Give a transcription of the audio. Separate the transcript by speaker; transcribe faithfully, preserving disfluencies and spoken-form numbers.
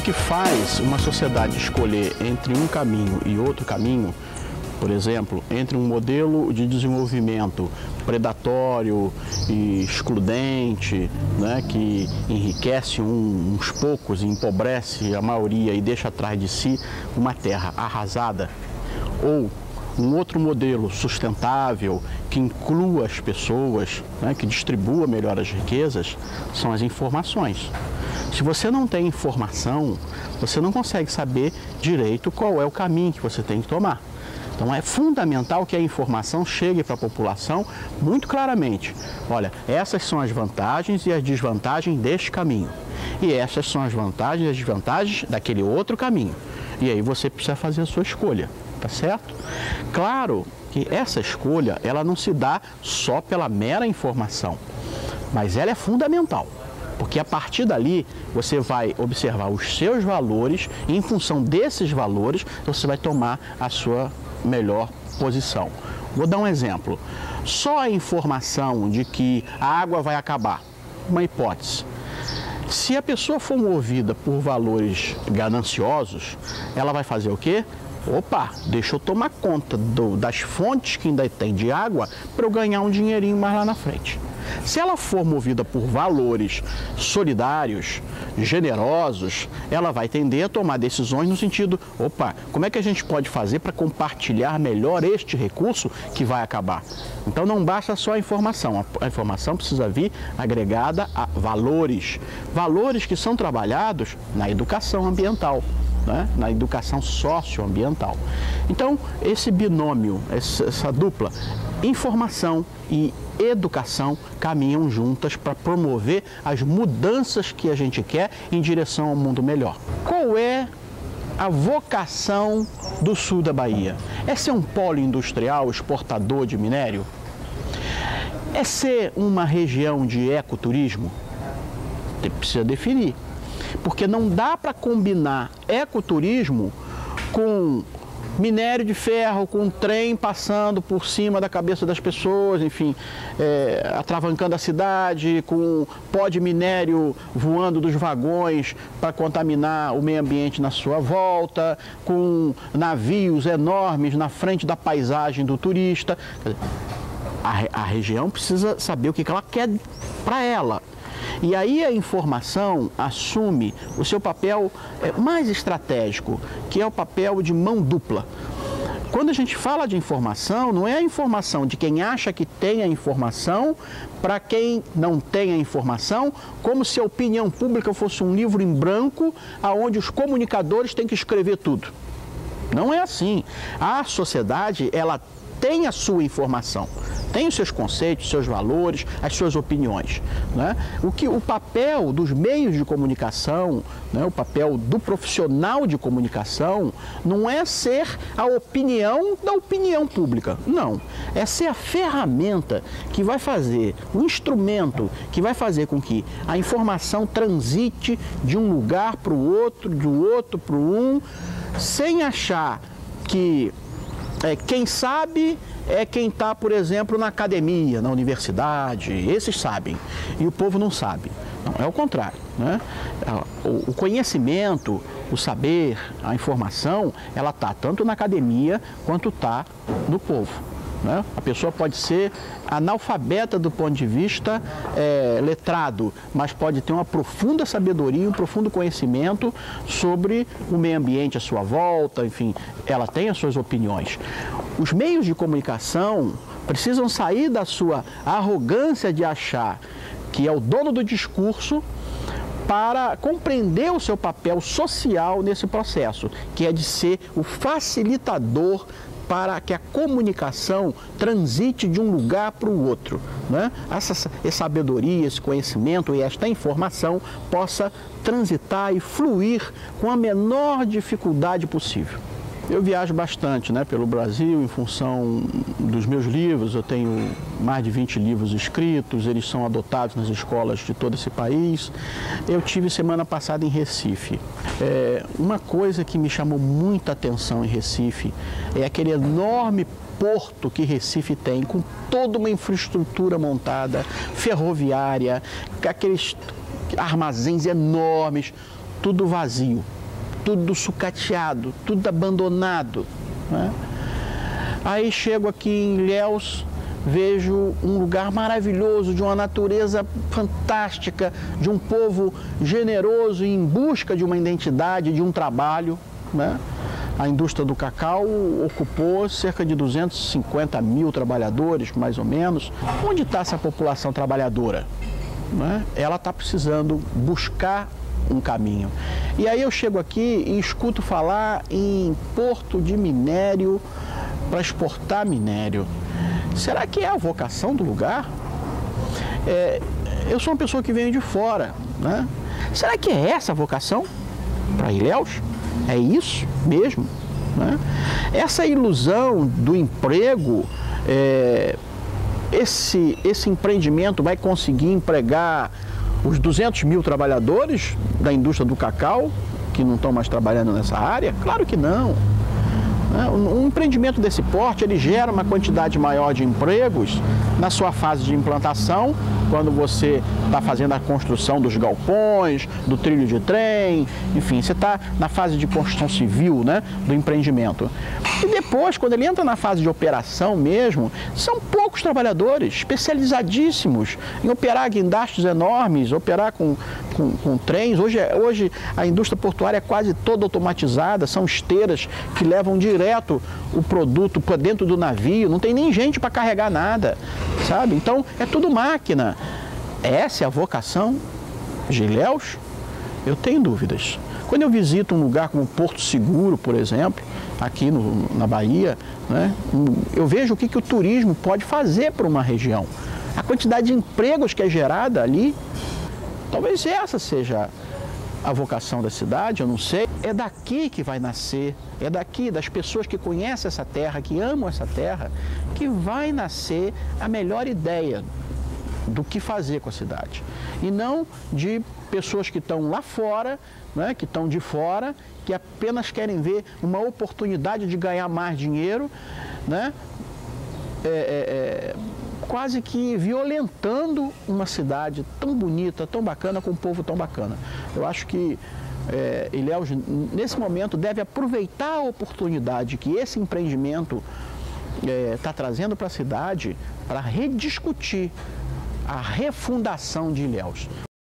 Speaker 1: que faz uma sociedade escolher entre um caminho e outro caminho, por exemplo, entre um modelo de desenvolvimento predatório e excludente, né, que enriquece um, uns poucos e empobrece a maioria e deixa atrás de si uma terra arrasada, ou um outro modelo sustentável que inclua as pessoas, né, que distribua melhor as riquezas, são as informações. Se você não tem informação, você não consegue saber direito qual é o caminho que você tem que tomar. Então é fundamental que a informação chegue para a população muito claramente. Olha, essas são as vantagens e as desvantagens deste caminho. E essas são as vantagens e as desvantagens daquele outro caminho. E aí você precisa fazer a sua escolha, tá certo? Claro que essa escolha, ela não se dá só pela mera informação, mas ela é fundamental. Porque a partir dali você vai observar os seus valores e em função desses valores você vai tomar a sua melhor posição. Vou dar um exemplo. Só a informação de que a água vai acabar, uma hipótese. Se a pessoa for movida por valores gananciosos, ela vai fazer o quê? Opa, deixa eu tomar conta do, das fontes que ainda tem de água para eu ganhar um dinheirinho mais lá na frente. Se ela for movida por valores solidários, generosos, ela vai tender a tomar decisões no sentido, opa, como é que a gente pode fazer para compartilhar melhor este recurso que vai acabar? Então não basta só a informação, a informação precisa vir agregada a valores, valores que são trabalhados na educação ambiental, né? Na educação socioambiental. Então esse binômio, essa, essa dupla, informação e educação caminham juntas para promover as mudanças que a gente quer em direção ao mundo melhor. Qual é a vocação do sul da Bahia? É ser um polo industrial exportador de minério? É ser uma região de ecoturismo? Precisa definir, porque não dá para combinar ecoturismo com minério de ferro, com um trem passando por cima da cabeça das pessoas, enfim, é, atravancando a cidade, com pó de minério voando dos vagões para contaminar o meio ambiente na sua volta, com navios enormes na frente da paisagem do turista. A, a região precisa saber o que ela quer para ela. E aí a informação assume o seu papel mais estratégico, que é o papel de mão dupla. Quando a gente fala de informação, não é a informação de quem acha que tem a informação para quem não tem a informação, como se a opinião pública fosse um livro em branco, onde os comunicadores têm que escrever tudo. Não é assim. A sociedade, ela tem a sua informação, tem os seus conceitos, seus valores, as suas opiniões, né? O que o papel dos meios de comunicação, né, o papel do profissional de comunicação, não é ser a opinião da opinião pública, não. É ser a ferramenta que vai fazer, o instrumento que vai fazer com que a informação transite de um lugar para o outro, do outro para o um, sem achar que É, quem sabe é quem está, por exemplo, na academia, na universidade, esses sabem, e o povo não sabe. Não, é o contrário, né? O conhecimento, o saber, a informação, ela está tanto na academia quanto está no povo, né? A pessoa pode ser analfabeta do ponto de vista é, letrado, mas pode ter uma profunda sabedoria, um profundo conhecimento sobre o meio ambiente à sua volta, enfim, ela tem as suas opiniões. Os meios de comunicação precisam sair da sua arrogância de achar que é o dono do discurso para compreender o seu papel social nesse processo, que é de ser o facilitador para que a comunicação transite de um lugar para o outro, né? Essa, essa sabedoria, esse conhecimento e esta informação possa transitar e fluir com a menor dificuldade possível. Eu viajo bastante, né, pelo Brasil em função dos meus livros. Eu tenho mais de vinte livros escritos, eles são adotados nas escolas de todo esse país. Eu tive semana passada em Recife. É, uma coisa que me chamou muita atenção em Recife é aquele enorme porto que Recife tem, com toda uma infraestrutura montada, ferroviária, aqueles armazéns enormes, tudo vazio, tudo sucateado, tudo abandonado, né? Aí chego aqui em Ilhéus, vejo um lugar maravilhoso, de uma natureza fantástica, de um povo generoso em busca de uma identidade, de um trabalho, né? A indústria do cacau ocupou cerca de duzentos e cinquenta mil trabalhadores, mais ou menos. Onde está essa população trabalhadora? Né? Ela está precisando buscar um caminho. E aí eu chego aqui e escuto falar em porto de minério para exportar minério. Será que é a vocação do lugar? É, eu sou uma pessoa que veio de fora, né? Será que é essa a vocação para Ilhéus? É isso mesmo, né? Essa ilusão do emprego, é, esse, esse empreendimento vai conseguir empregar os duzentos mil trabalhadores da indústria do cacau, que não estão mais trabalhando nessa área? Claro que não. Um empreendimento desse porte, ele gera uma quantidade maior de empregos na sua fase de implantação, quando você está fazendo a construção dos galpões, do trilho de trem, enfim, você está na fase de construção civil, né, do empreendimento. E depois, quando ele entra na fase de operação mesmo, são poucos trabalhadores especializadíssimos em operar guindastes enormes, operar com, com, com trens. Hoje, hoje a indústria portuária é quase toda automatizada, são esteiras que levam direto o produto para dentro do navio, não tem nem gente para carregar nada, sabe? Então, é tudo máquina. Essa é a vocação de Ilhéus? Eu tenho dúvidas. Quando eu visito um lugar como Porto Seguro, por exemplo, aqui no, na Bahia, né, eu vejo o que, que o turismo pode fazer para uma região. A quantidade de empregos que é gerada ali, talvez essa seja a vocação da cidade, eu não sei. É daqui que vai nascer, é daqui, das pessoas que conhecem essa terra, que amam essa terra, que vai nascer a melhor ideia do que fazer com a cidade. E não de pessoas que estão lá fora, né, que estão de fora, que apenas querem ver uma oportunidade de ganhar mais dinheiro, né, é, é, é, quase que violentando uma cidade tão bonita, tão bacana, com um povo tão bacana. Eu acho que é, Ilhéus, nesse momento, deve aproveitar a oportunidade que esse empreendimento está é, trazendo para a cidade para rediscutir a refundação de Ilhéus.